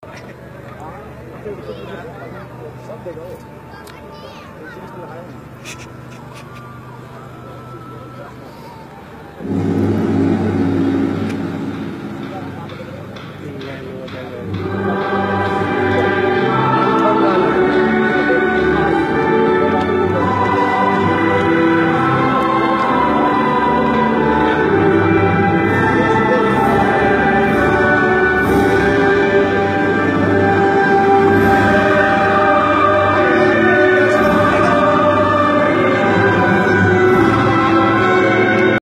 Sắp được rồi. Hãy subscribe cho kênh Ghiền Mì Gõ để không bỏ lỡ những video hấp dẫn.